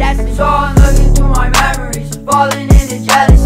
So I'm looking through my memories, falling into jealousy.